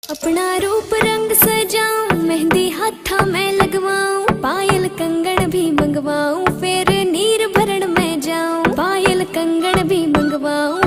अपना रूप रंग सजाऊं, मेहंदी हाथा में लगवाऊं, पायल कंगन भी मंगवाऊं, फिर नीर भरण में जाऊं, पायल कंगन भी मंगवाऊं,